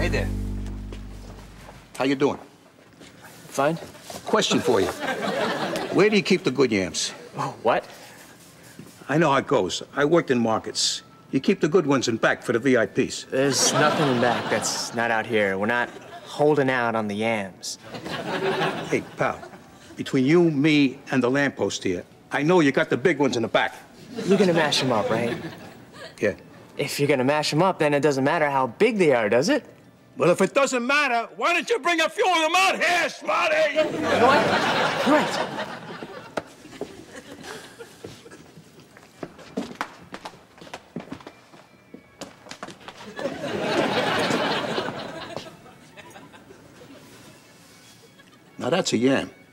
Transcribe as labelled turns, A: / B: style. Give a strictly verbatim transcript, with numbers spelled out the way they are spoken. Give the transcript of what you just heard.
A: Hey there. How you doing?
B: Fine.
A: Question for you. Where do you keep the good yams?
B: Oh, what?
A: I know how it goes. I worked in markets. You keep the good ones in back for the V I Ps.
B: There's nothing in back that's not out here. We're not holding out on the yams.
A: Hey, pal, between you, me, and the lamppost here, I know you got the big ones in the back.
B: You're gonna mash them up, right?
A: Yeah.
B: If you're gonna mash them up, then it doesn't matter how big they are, does it?
A: Well, if it doesn't matter, why don't you bring a few of them out here, Smarty?
B: You know what? Right.
A: Now, that's a yam.